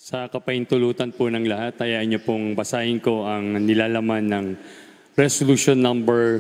Sa kapahintulutan po ng lahat, hayaan niyo pong basahin ko ang nilalaman ng Resolution number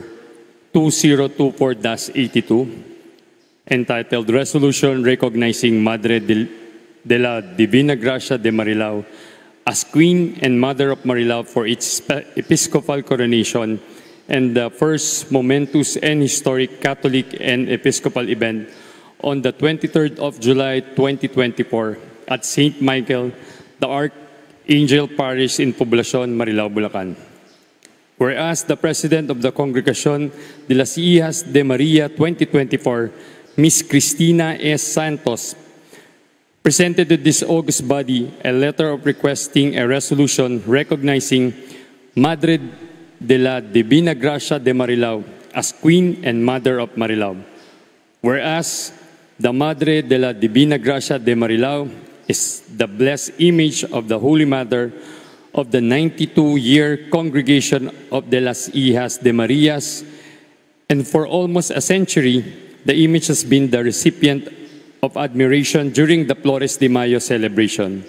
2024-82 entitled Resolution Recognizing Madre de la Divina Gracia de Marilao as Queen and Mother of Marilao for its Episcopal coronation and the first momentous and historic Catholic and Episcopal event on the 23rd of July 2024 at St. Michael, the Archangel Parish in Poblacion, Marilao, Bulacan. Whereas the President of the Congregación de las Hijas de María 2024, Ms. Cristina S. Santos, presented to this august body a letter of requesting a resolution recognizing Madre de la Divina Gracia de Marilao as Queen and Mother of Marilao. Whereas the Madre de la Divina Gracia de Marilao is the blessed image of the Holy Mother of the 92-year congregation of de las Hijas de Marias, and for almost a century, the image has been the recipient of admiration during the Flores de Mayo celebration.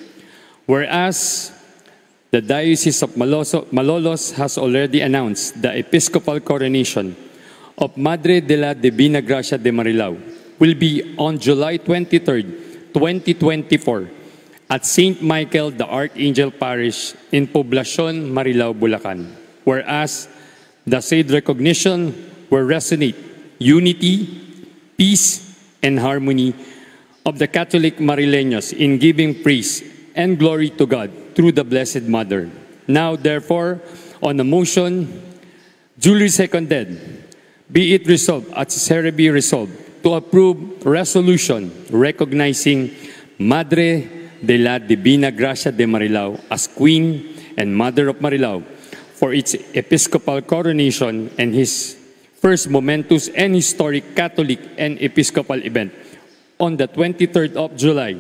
Whereas the Diocese of Malolos has already announced the Episcopal coronation of Madre de la Divina Gracia de Marilao will be on July 23rd, 2024 at St. Michael the Archangel Parish in Poblacion, Marilao, Bulacan. Whereas the said recognition will resonate unity, peace, and harmony of the Catholic Marileños in giving praise and glory to God through the Blessed Mother. Now, therefore, on the motion duly seconded, be it resolved as be resolved to approve resolution recognizing Madre de la Divina Gracia de Marilao as Queen and Mother of Marilao for its Episcopal coronation and his first momentous and historic Catholic and Episcopal event on the 23rd of July,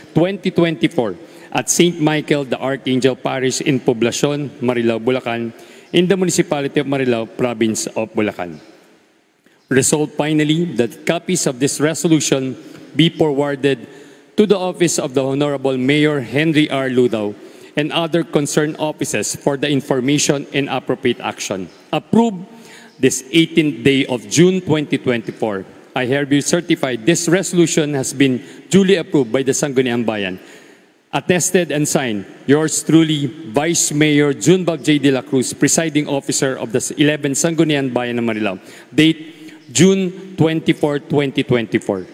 2024 at St. Michael the Archangel Parish in Poblacion, Marilao, Bulacan, in the Municipality of Marilao, Province of Bulacan. Resolved finally that copies of this resolution be forwarded to the office of the Honorable Mayor Henry R. Ludao and other concerned offices for the information and appropriate action. Approved this 18th day of June 2024. I hereby certify this resolution has been duly approved by the Sangguniang Bayan. Attested and signed, yours truly, Vice Mayor Junbab J. De La Cruz, Presiding Officer of the 11th Sangguniang Bayan ng Marilao. Date, June 24, 2024.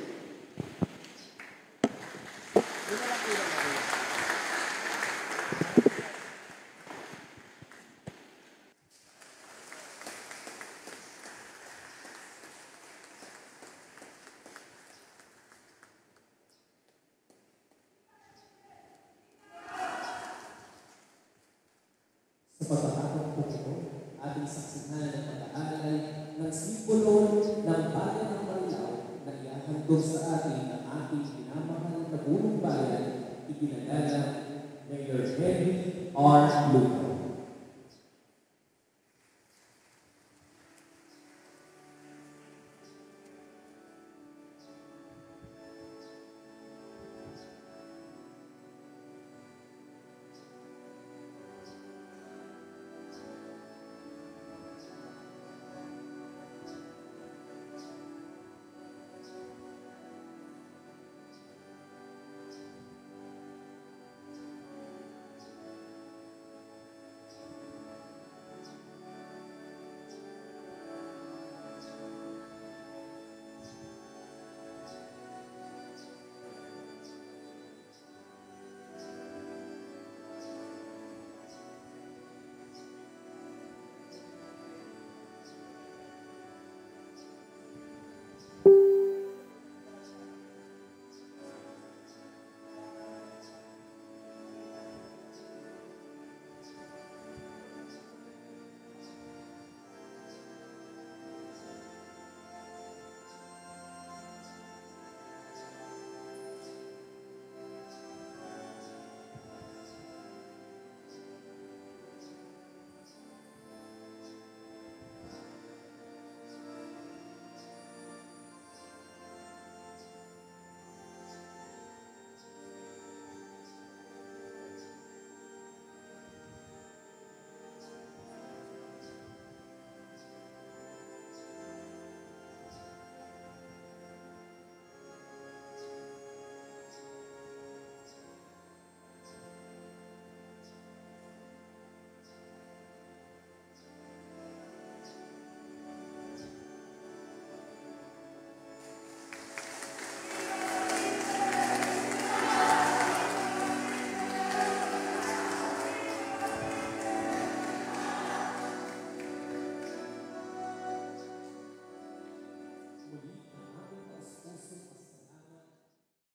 Sa pagkakataon po ito, ating saksihan ang pag-aalay ng simbolo ng bayan ng Marilao na iahandog sa atin ang ating pinamahal na punong bayan, iginagala Mayor Henry R. Lucas.